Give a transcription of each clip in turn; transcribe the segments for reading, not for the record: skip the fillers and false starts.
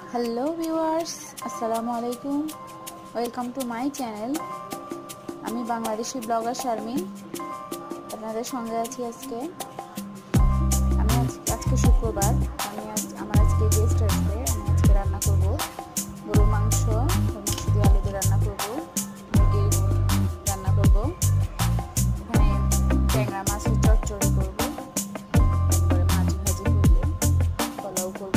Hello viewers, আসসালামু আলাইকুম। Welcome to my channel. আমি বাংলাদেশি ব্লগার শারমিন, আপনাদের সঙ্গে আছি আজকে। আজকে শুক্রবার, আমার আজকে গেস্ট আসবে। আমি আজকে রান্না করব গরুর মাংস দিয়ে আলু দিয়ে রান্না করব, মুরগির রান্না করব, এখানে ট্যাংরা মাছের চচ্চড়ি করব, তারপরে মাছ ভাজি করব, পোলাও করব।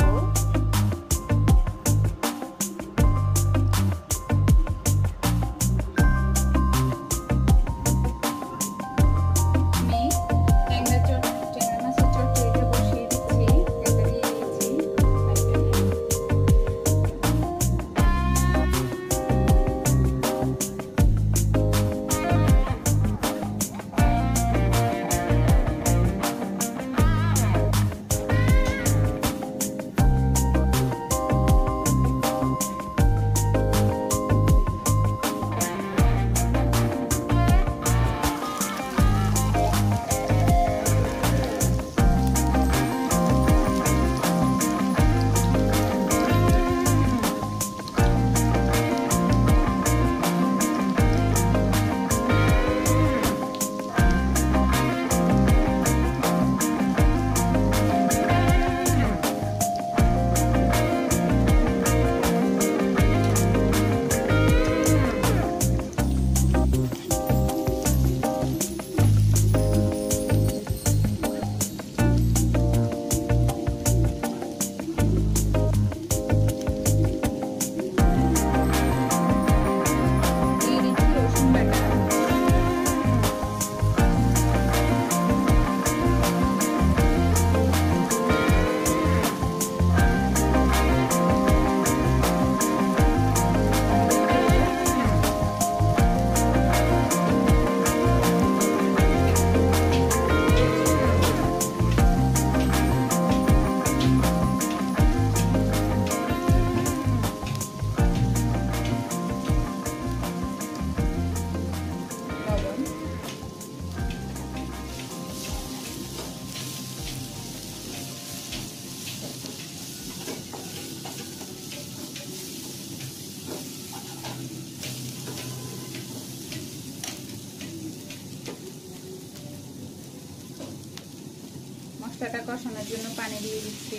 মশলাটা কষানোর জন্য পানি দিয়ে দিচ্ছি।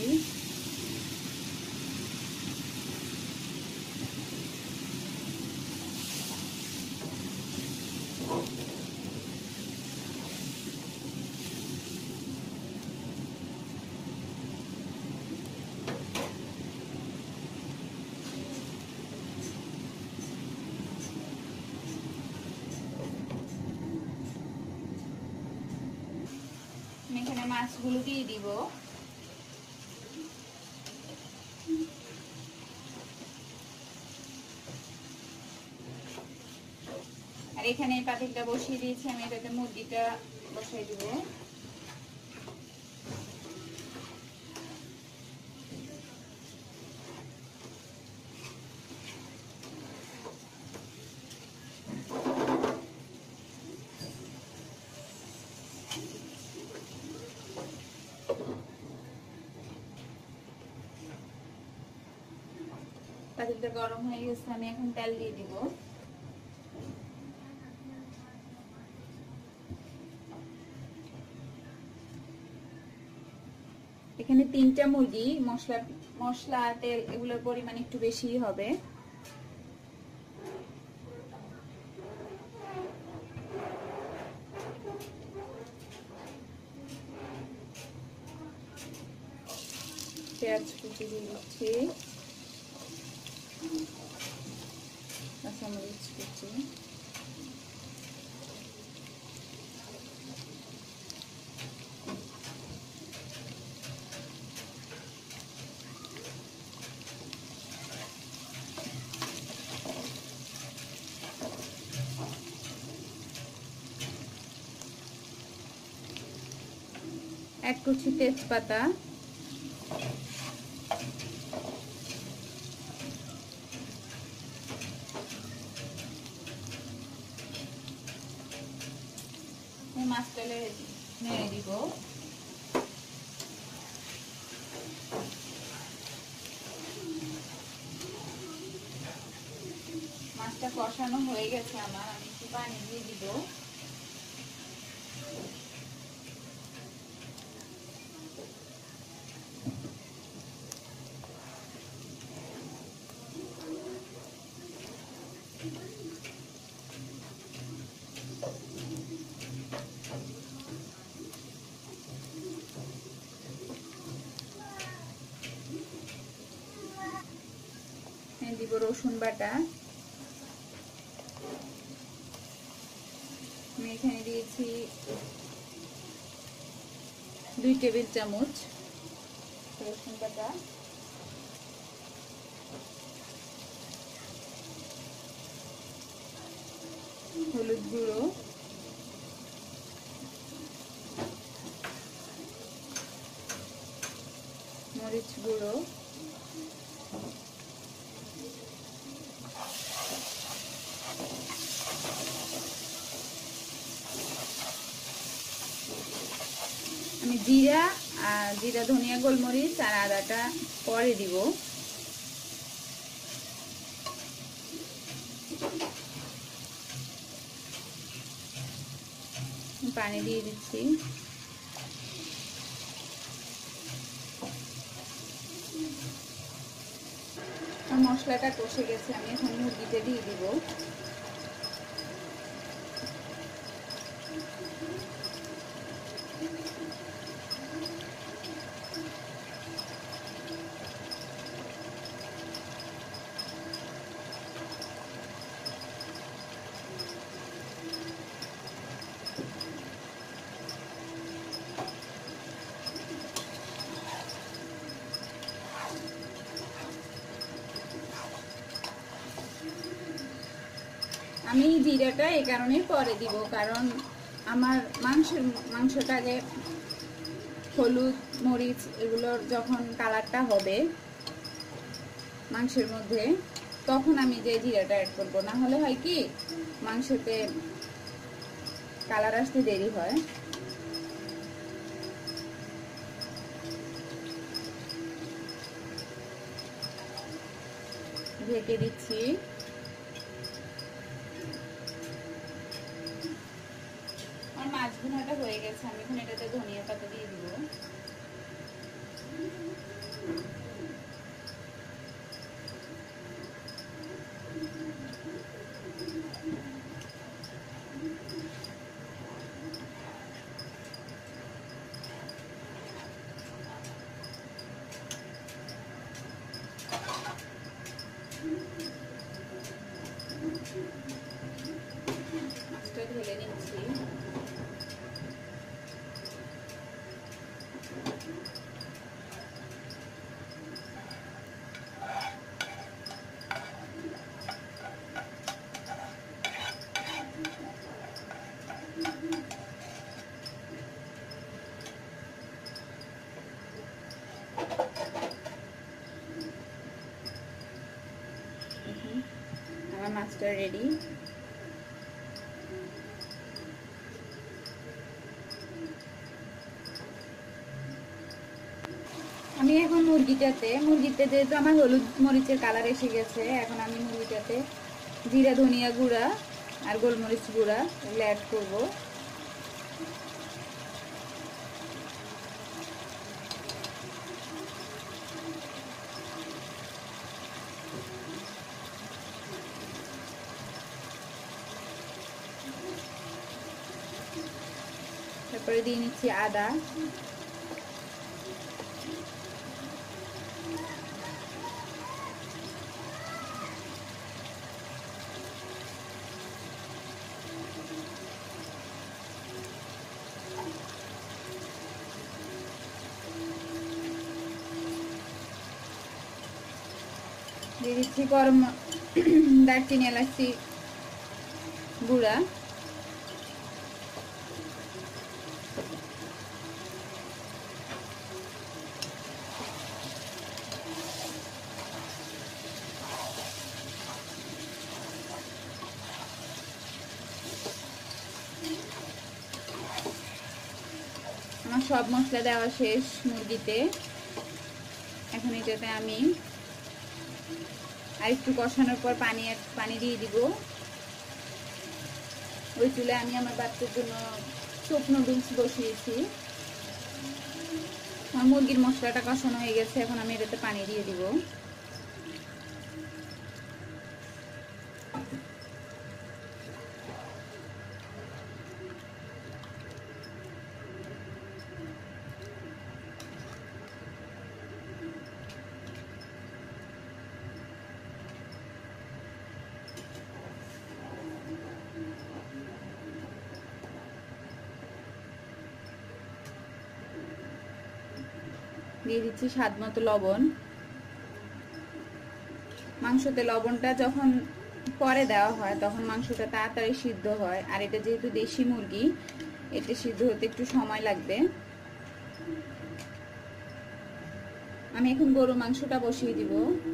এখানে মাছগুলো দিয়ে দিব। আর এখানে পাতিলটা বসিয়ে দিয়েছি, আমি এটাতে মুরগিটা বসাই দিব। পাতিলটা গরম হয়ে গেছে, আমি এখন তেল দিয়ে দিব। এখানে 3টা মুরগি, মশলা তেল এগুলোর পরিমাণ একটু বেশি হবে। পেঁয়াজ কুচি দিয়ে দিচ্ছি, কাঁচামরিচ কুচি, এক কুচি তেজপাতা, মাছটা নেড়ে দিব। মাছটা কষানো হয়ে গেছে আমার, আমি একটু পানি দিয়ে দিব। দিব রসুন বাটা, আমি এখানে দিয়েছি 2 টেবিল চামচ রসুন বাটা, হলুদ গুঁড়ো, মরিচ গুঁড়ো, আমি জিরা ধনিয়া গোলমরিচ আর আদাটা পরে দিব। পানি দিয়ে দিচ্ছি। মশলাটা কষে গেছে, আমি এখন মুরগিটা দিয়ে দিব। আমি জিরাটা এই কারণে পরে দিব, কারণ আমার মাংসটাকে হলুদ মরিচ এগুলোর যখন কালারটা হবে মাংসের মধ্যে, তখন আমি যে জিরাটা অ্যাড করবো, না হলে হয় কি মাংসতে কালার আসতে দেরি হয়। ঢেকে দিচ্ছি। মাছ ভুনাটা হয়ে গেছে, আমি এখন এটাতে ধনিয়া পাতা দিয়ে দিব। মাছটা ঢেলে নিচ্ছি। আমার মাছটা রেডি। আমি এখন মুরগিটাতে যেহেতু আমার হলুদ মরিচের কালার এসে গেছে, এখন আমি মুরগিটাতে জিরা ধনিয়া গুঁড়া আর গোলমরিচ গুঁড়া এগুলো অ্যাড করবো। তারপরে দিয়ে নিচ্ছি আদা, দিয়ে দিচ্ছি গরম দারচিনি এলাচি গুঁড়া, আমার সব মশলা দেওয়া শেষ মুরগিতে। এখন এটাতে আমি আর একটু কষানোর পর পানি দিয়ে দিব। ওই চুলায় আমি আমার বাচ্চার জন্য সুপ নুডলস বসিয়েছি। আমার মুরগির মশলাটা কষানো হয়ে গেছে, এখন আমি এটাতে পানি দিয়ে দিব। দিয়ে দিচ্ছি স্বাদ মতো লবণ। মাংসতে লবণটা যখন পরে দেওয়া হয় তখন মাংসটা তাড়াতাড়ি সিদ্ধ হয়, আর এটা যেহেতু দেশি মুরগি, এটা সিদ্ধ হতে একটু সময় লাগবে। আমি এখন গরুর মাংসটা বসিয়ে দিব।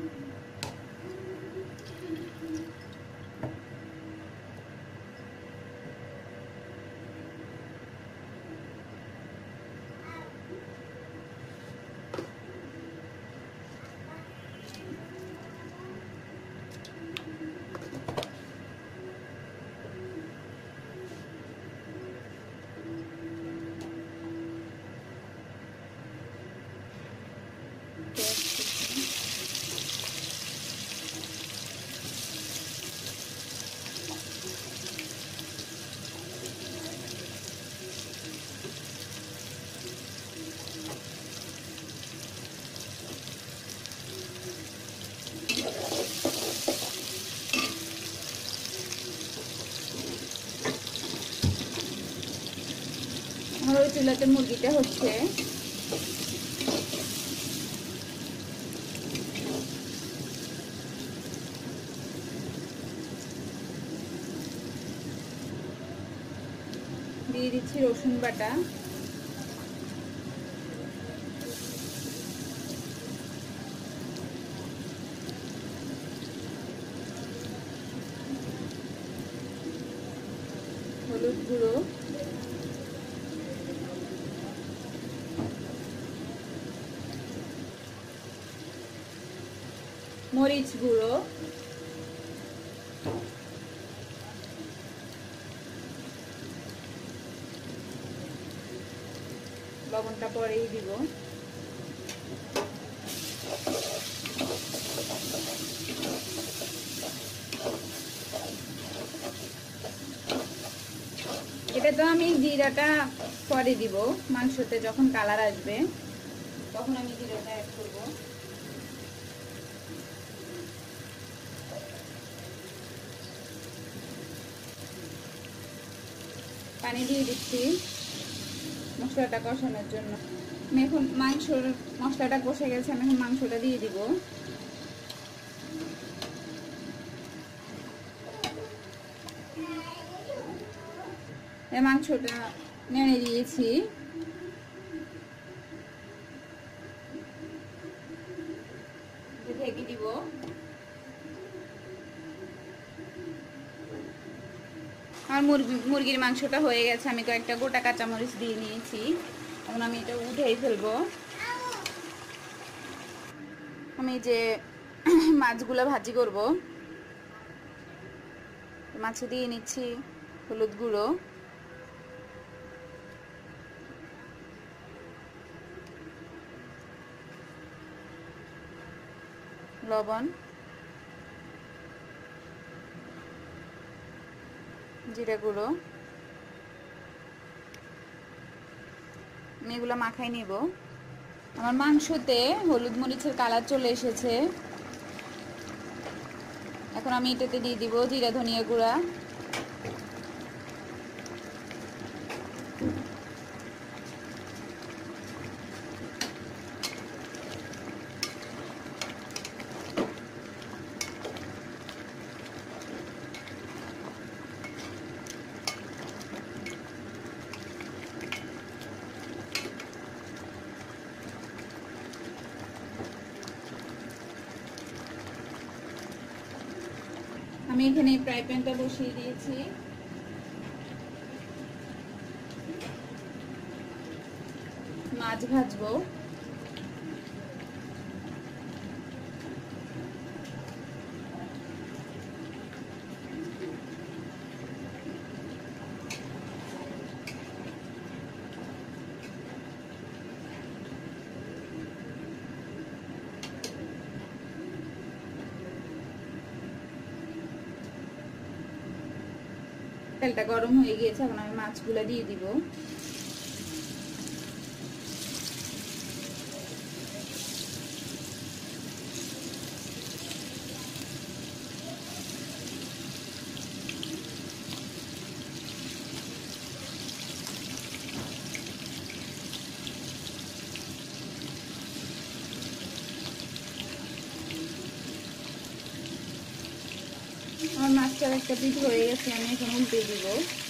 আমার ওই চুলাতে মুরগিটা হচ্ছে। দিয়ে দিচ্ছি রসুন বাটা, হলুদ গুঁড়ো, মরিচ গুঁড়ো, লবণটা পরেই দিব। এটা তো আমি জিরাটা পরে দিব, মাংসতে যখন কালার আসবে তখন আমি জিরাটা অ্যাড করব। পানি দিয়ে দিচ্ছি মশলাটা কষানোর জন্য। আমি এখন মশলাটা কষে গেছে, আমি এখন মাংসটা দিয়ে দিব। মাংসটা নেড়ে দিয়েছি। ঢেকে দিব। আমার মুরগির মাংসটা হয়ে গেছে, আমি কয়েকটা গোটা কাঁচামরিচ দিয়ে নিয়েছি। এখন আমি এটা উঠেই ফেলবো। আমি যে মাছগুলো ভাজি করব, মাছে দিয়ে নিচ্ছি হলুদ গুঁড়ো, লবণ, জিরা গুঁড়ো। আমি এগুলো মাখাই নিব। আমার মাংসতে হলুদ মরিচের কালার চলে এসেছে। এখন আমি এটাতে দিয়ে দিব জিরা ধনিয়া গুঁড়া, আমি এখানে ফ্রাই প্যানটা বসিয়ে দিয়েছি। মাছ ভাজবো। তেলটা গরম হয়ে গিয়েছে, এখন আমি মাছগুলো দিয়ে দিব। আমার মাছটার একটা পিঠ হয়ে গেছে, আমি এখন উল্টে দিব।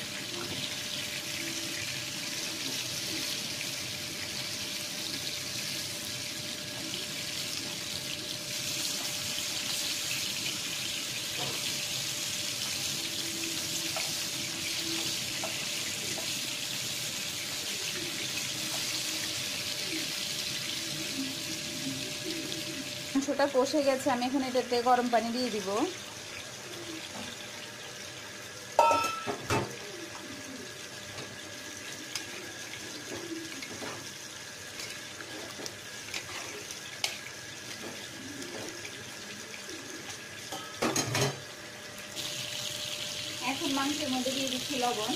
মাংসটা কষে গেছে, আমি এখন এটাতে গরম পানি দিয়ে দিব। এখন মাংসের মধ্যে দিয়ে দিচ্ছি লবণ।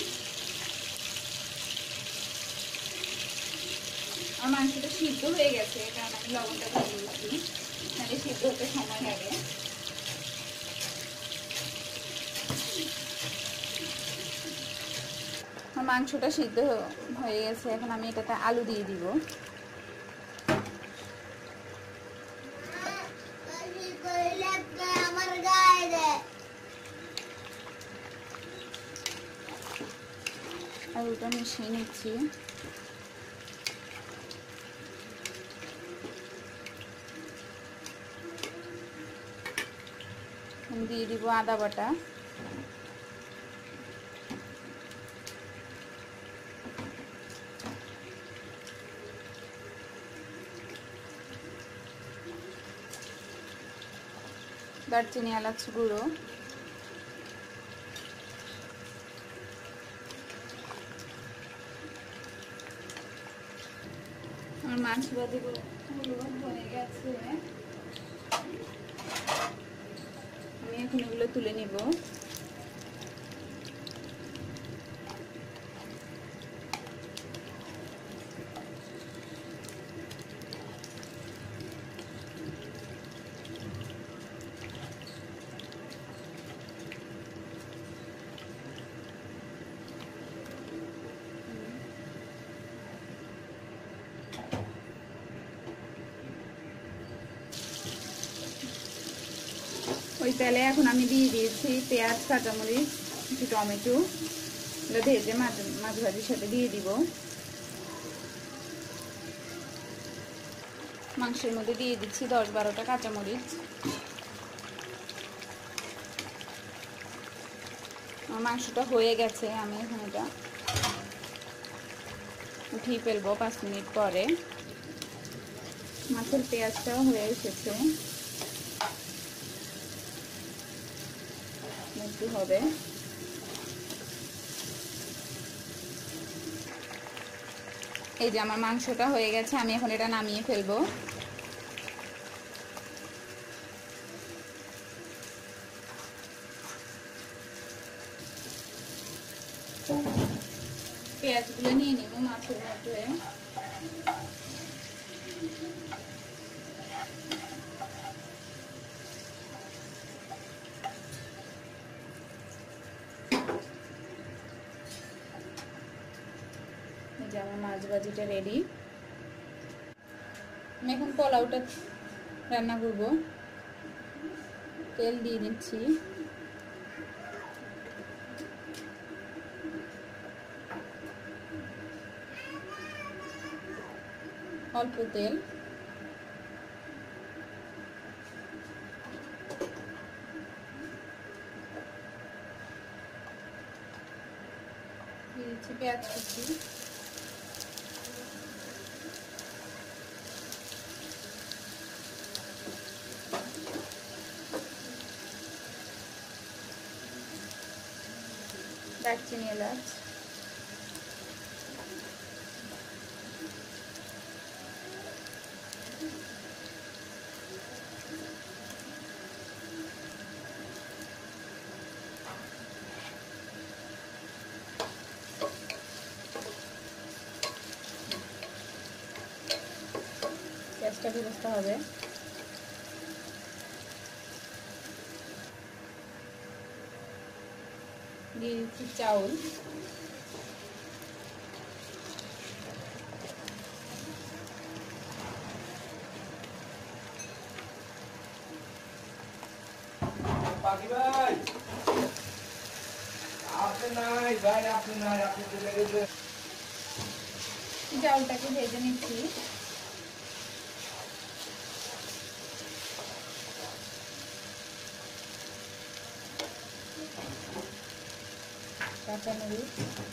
আমার মাংসটা সিদ্ধ হয়ে গেছে, কারণ আমি লবণটা দিয়ে দিচ্ছি, নাহলে সিদ্ধ হতে সময় লাগে। আমার মাংসটা সিদ্ধ হয়ে গেছে, এখন আমি এটাতে আলু দিয়ে দিব। আলুটা মিশিয়ে নিচ্ছি। দিয়ে দিব আদা বাটা, দারচিনি এলাচ গুঁড়ো, আমার মাংস ভাজিগুলো হয়ে গেছে, আমি এখন এগুলো তুলে নিব। ওই তেলে এখন আমি দিয়ে দিয়েছি পেঁয়াজ, কাঁচামরিচ, একটু টমেটো, এগুলো ভেজে মাছ ভাজির সাথে দিয়ে দিব। মাংসের মধ্যে দিয়ে দিচ্ছি 10-12টা কাঁচামরিচ। আমার মাংসটা হয়ে গেছে, আমি এখন এটা উঠিয়ে ফেলবো 5 মিনিট পরে। মাছের পেঁয়াজটাও হয়ে এসেছে, একটু হবে। এই যে আমার মাংসটা হয়ে গেছে, আমি এখন এটা নামিয়ে ফেলবো। পেঁয়াজগুলো নিয়ে নিব মাছের মধ্যে। এই যে আমার মাছ ভাজিটা রেডি। আমি এখন পোলাওটা রান্না করব। তেল দিয়ে দিচ্ছি, অল্প তেল, দিয়ে দিচ্ছি পেঁয়াজ কুচি, দারচিনি এলাচ, পেস্টটা বেরোতে হবে। দিয়ে দিচ্ছি চাউল, চাউলটাকে ভেজে নিচ্ছি। কাঁচামরিচ,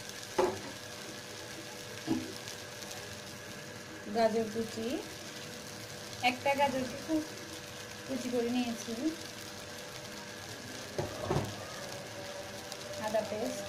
গাজর কুচি, একটা গাজর কুচি করে নিয়েছি, আদা পেস্ট,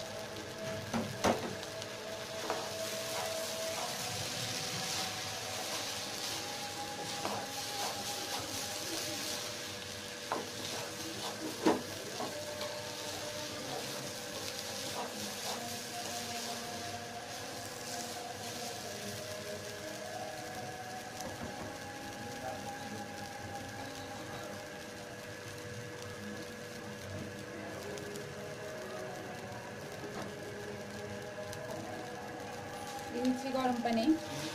দিচ্ছি গরম পানি,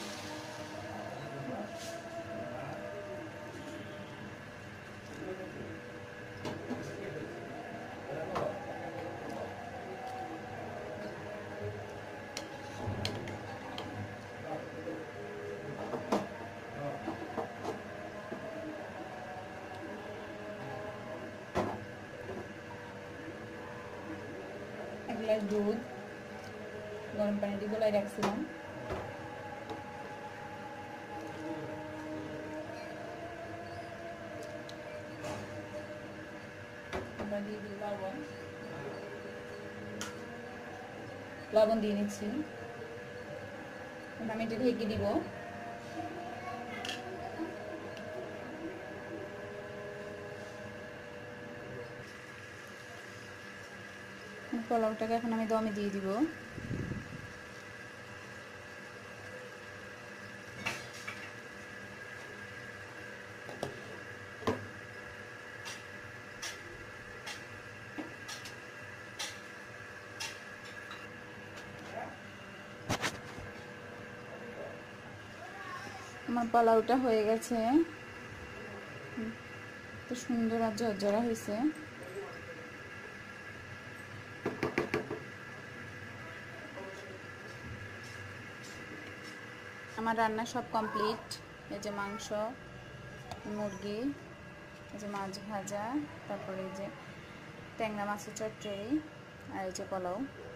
এক গ্লাস দুধ গরম পানি দিয়ে গোলায় রাখছিলাম, দিয়ে দিই লবণ দিয়ে নিচ্ছি। আমি এটা ঢেকে দিব। পোলাওটাকে এখন আমি দমে দিয়ে দিব। আমার পোলাওটা হয়ে গেছে, তো সুন্দর আর ঝরঝরা হয়েছে। আমার রান্না সব কমপ্লিট। এই যে মাংস, মুরগি, এই যে মাছ ভাজা, তারপরে এই যে ট্যাংরা মাছের চচ্চড়ি, আর এই যে পোলাও।